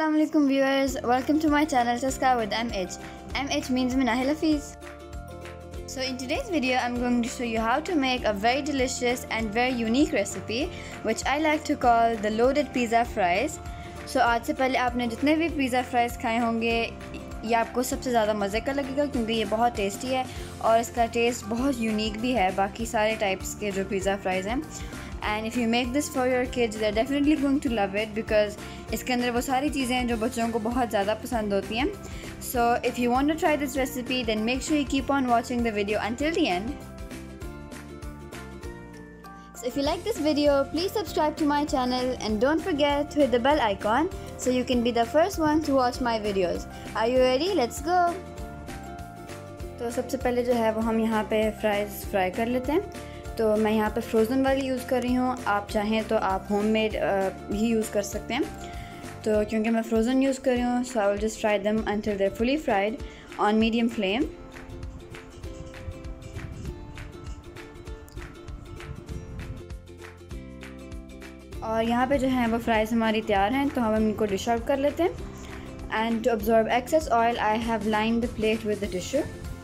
Assalamu alaikum viewers, welcome to my channel Taska with MH. MH means Minahil Hafiz. So in today's video I'm going to show you how to make a very delicious and very unique recipe which I like to call the loaded pizza fries. So आज से पहले आपने जितने भी pizza fries खाए होंगे ये आपको सबसे ज़्यादा मज़े का लगेगा क्योंकि ये बहुत टेस्टी है और इसका टेस्ट बहुत यूनिक भी है बाकी सारे टाइप्स के जो पिज़्ज़ा फ्राइज़ हैं. And if you make this for your kids they are definitely going to love it because इसके अंदर वो सारी चीज़ें हैं जो बच्चों को बहुत ज़्यादा पसंद होती हैं. So if you want to try this recipe then make sure you keep on watching the video until the end. So if you like this video, please subscribe to my channel and don't forget to hit the bell icon so you can be the first one to watch my videos. Are you ready? Let's go! तो सबसे पहले जो है वो हम यहाँ पे fry कर लेते हैं. तो मैं यहाँ पे फ्रोज़न वाली यूज़ कर रही हूँ. आप चाहें तो आप होममेड ही यूज़ कर सकते हैं. तो क्योंकि मैं फ्रोज़न यूज़ कर रही हूँ so I will just fry them until they're fully fried on medium flame. और यहाँ पे जो है वो फ्राइज़ हमारी तैयार हैं तो हम इनको डिश आउट कर लेते हैं. And to absorb excess oil I have lined the plate with the tissue.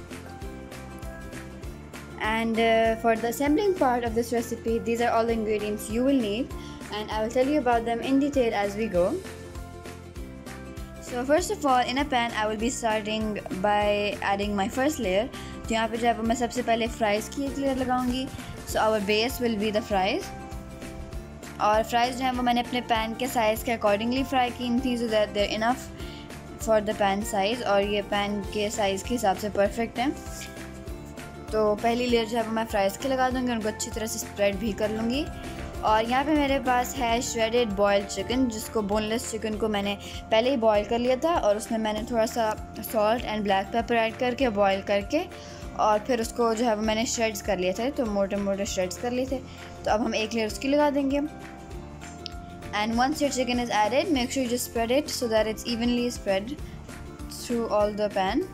And for the assembling part of this recipe, these are all the ingredients you will need and I will tell you about them in detail as we go. So first of all, in a pan I will be starting by adding my first layer. तो यहाँ पे जो है वो मैं सबसे पहले fries की एक लेयर लगाऊंगी. So our base will be the fries. और फ्राइज़ जो हैं वो मैंने अपने पैन के साइज़ के अकॉर्डिंगली फ्राई की थी so that there enough for the pan size. और ये पैन के साइज़ के हिसाब से परफेक्ट हैं. तो पहली लेयर जो है वो मैं फ्राइज़ के लगा दूँगी, उनको अच्छी तरह से स्प्रेड भी कर लूँगी. और यहाँ पे मेरे पास है श्रेडेड बॉयल्ड चिकन जिसको बोनलेस चिकन को मैंने पहले ही बॉयल कर लिया था और उसमें मैंने थोड़ा सा salt and black pepper add करके बॉयल करके और फिर उसको जो है वो मैंने श्रेड्स कर लिए थे. तो मोटे मोटे श्रेड्स कर लिए थे. तो अब हम एक लेयर उसकी लगा देंगे. And once your chicken is added, make sure you just spread it so that it's evenly spread through all the pan.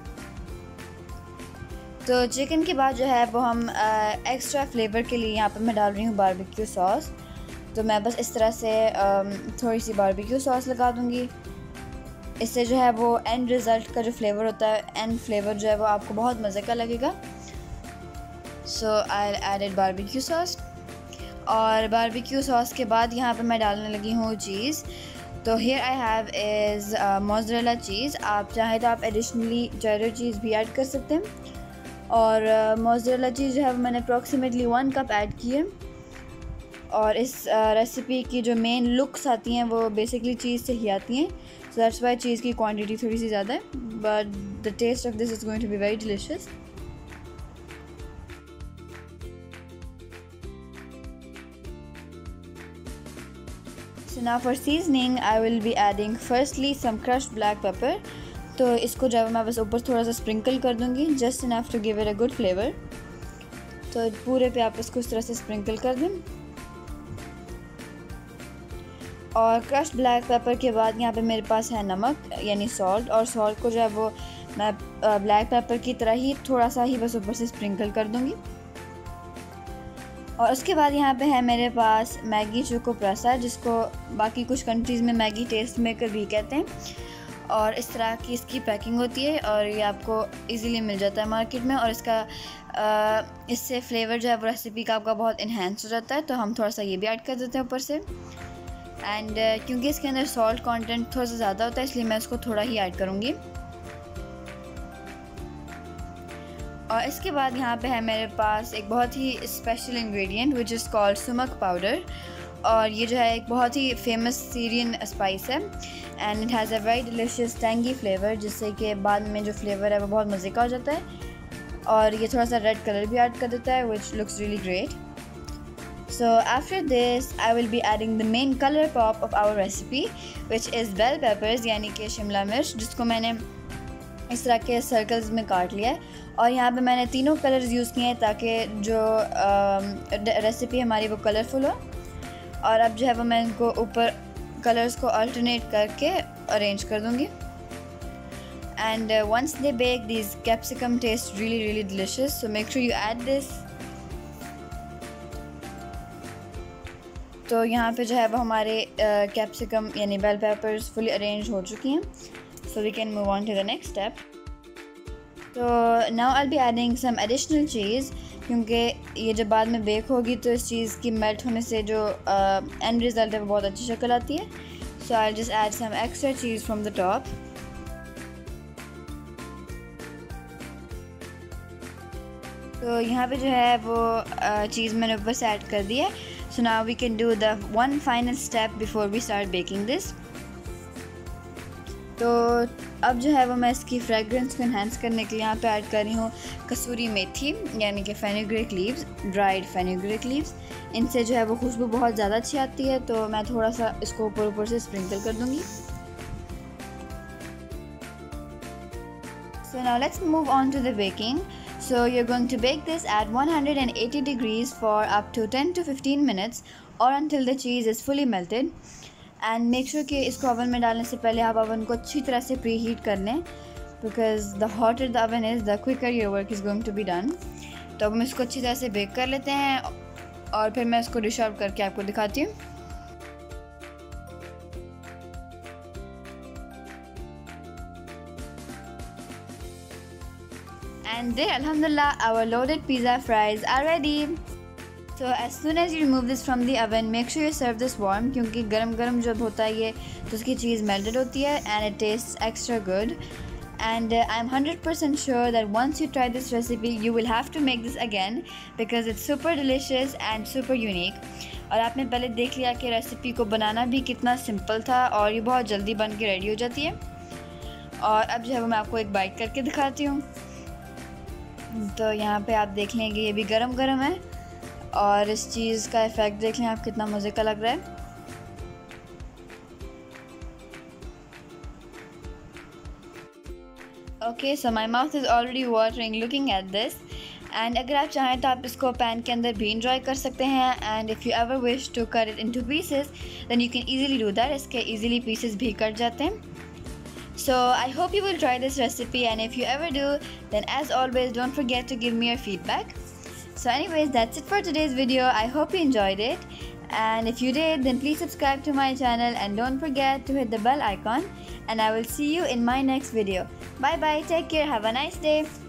तो चिकन के बाद जो है वो हम एक्स्ट्रा फ्लेवर के लिए यहाँ पर मैं डाल रही हूँ बारबेक्यू सॉस. तो मैं बस इस तरह से थोड़ी सी बारबेक्यू सॉस लगा दूँगी. इससे जो है वो एंड रिज़ल्ट का जो फ्लेवर होता है एंड फ्लेवर जो है वो आपको बहुत मज़े का लगेगा. So I added barbecue sauce. और बारबेक्यू सॉस के बाद यहाँ पे मैं डालने लगी हूँ चीज़. तो here I have is mozzarella cheese. आप चाहें तो आप एडिशनली चेडर चीज़ भी ऐड कर सकते हैं. और मोज़रेला चीज़ जो है वो मैंने अप्रॉक्सीमेटली 1 कप ऐड की है. और इस रेसिपी की जो मेन लुक्स आती हैं वो बेसिकली चीज़ से ही आती हैं. सो दैट्स वाई चीज़ की क्वांटिटी थोड़ी सी ज़्यादा है but the taste of this is going to be very delicious. So now for seasoning I will be adding firstly some crushed black pepper. तो इसको जब मैं बस ऊपर थोड़ा सा स्प्रिंकल कर दूँगी just enough to give it a good flavor. तो पूरे पे आप इसको इस तरह से स्प्रिंकल कर दें. और क्रश्ड ब्लैक पेपर के बाद यहाँ पे मेरे पास है नमक यानी सॉल्ट. और सॉल्ट को जो है वो मैं ब्लैक पेपर की तरह ही थोड़ा सा ही बस ऊपर से स्प्रिंकल कर दूँगी. और उसके बाद यहाँ पे है मेरे पास मैगी चोको प्रसा जिसको बाकी कुछ कंट्रीज़ में मैगी टेस्ट मेकर भी कहते हैं. और इस तरह की इसकी पैकिंग होती है और ये आपको इजीली मिल जाता है मार्केट में. और इसका इससे फ्लेवर जो है वो रेसिपी का आपका बहुत इन्हेंस हो जाता है. तो हम थोड़ा सा ये भी ऐड कर देते हैं ऊपर से. एंड क्योंकि इसके अंदर सॉल्ट कंटेंट थोड़ा सा ज़्यादा होता है इसलिए मैं इसको थोड़ा ही ऐड करूँगी. और इसके बाद यहाँ पे है मेरे पास एक बहुत ही special ingredient which is called sumac powder. और ये जो है एक बहुत ही फेमस सीरियन स्पाइस है and it has a very delicious tangy flavour जिससे कि बाद में जो फ्लेवर है वो बहुत मज़े का हो जाता है. और ये थोड़ा सा रेड कलर भी ऐड कर देता है which looks really great. So after this I will be adding the main colour pop of our recipe which is bell peppers यानी कि शिमला मिर्च जिसको मैंने इस तरह के सर्कल्स में काट लिया है. और यहाँ पे मैंने तीनों कलर्स यूज़ किए हैं ताकि जो रेसिपी हमारी वो कलरफुल हो. और अब जो है वो मैं इनको ऊपर कलर्स को अल्टरनेट करके अरेंज कर दूँगी. And once they bake this capsicum taste really really delicious. So make sure you add this. तो यहाँ पे जो है वो हमारे कैप्सिकम यानी बेल पेपर्स फुली अरेंज हो चुकी हैं, so we can move on to the next step. तो now I will be adding some additional cheese, क्योंकि ये जब बाद में बेक होगी तो इस चीज़ की मेल्ट होने से जो एंड रिज़ल्ट है वो बहुत अच्छी शक्ल आती है। So I just add some extra cheese from the top. तो यहाँ पे जो है वो चीज़ मैंने ऊपर से ऐड कर दी है। So now we can do the one final step before we start baking this. तो अब जो है वो मैं इसकी फ्रेगरेंस को इन्हांस करने के लिए यहाँ पे ऐड कर रही हूँ कसूरी मेथी यानी कि fenugreek leaves, dried fenugreek leaves. इनसे जो है वो खुशबू बहुत ज़्यादा अच्छी आती है, तो मैं थोड़ा सा इसको ऊपर से स्प्रिंकल कर दूँगी। So now let's move on to the baking. So you're going to bake this at 180 degrees for up to 10 to 15 minutes or until the cheese is fully melted. And make sure कि इसको oven में डालने से पहले आप oven को अच्छी तरह से प्री हीट कर लें, because the hotter the oven is, the quicker your work is going to be done. तो अब हम इसको अच्छी तरह से बेक कर लेते हैं और फिर मैं इसको डिश आउट करके आपको दिखाती हूँ। And there, alhamdulillah, our loaded pizza fries are ready. So as soon as you remove this from the oven, make sure you serve this warm, क्योंकि गरम गरम जब होता है ये तो उसकी चीज़ melted होती है and it tastes extra good. And I'm 100% sure that once you try this recipe, you will have to make this again because it's super delicious and super unique. और आपने पहले देख लिया कि रेसिपी को बनाना भी कितना सिंपल था और ये बहुत जल्दी बन के रेडी हो जाती है। और अब जो है वो मैं आपको एक बाइट करके दिखाती हूँ। तो यहाँ पे आप देख लेंगे ये भी गरम गरम है और इस चीज़ का इफ़ेक्ट देख लें आप कितना मज़े का लग रहा है। Okay, so my mouth is already watering looking at this. And अगर आप चाहें तो आप इसको पैन के अंदर भी इंजॉय कर सकते हैं। And if you ever wish to cut it into pieces then you can easily do that. इसके ईज़िली पीसेस भी कट जाते हैं। So I hope you will try this recipe, and if you ever do, then as always don't forget to give me your feedback. So anyways, that's it for today's video. I hope you enjoyed it, and if you did, then please subscribe to my channel and don't forget to hit the bell icon, and I will see you in my next video. Bye bye, take care, have a nice day.